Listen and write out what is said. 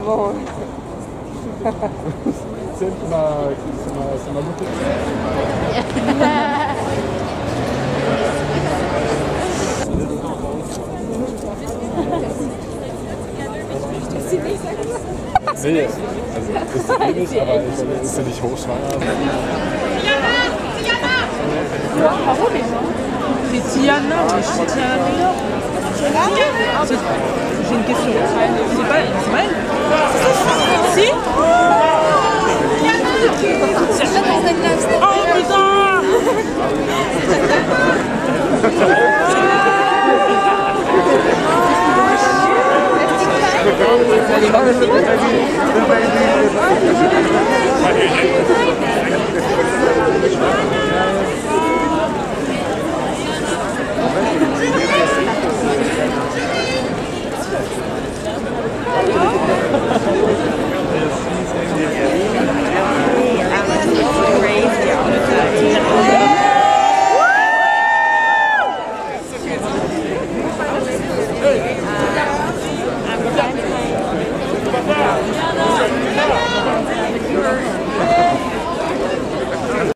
Bon. C'est elle qui m'a monté. Nee, also ist aber ist ja nicht hochschwanger. Warum nicht? C'est Teyana, mais je suis Teyana. J'ai une question. C'est pas elle? Si? Oh putain!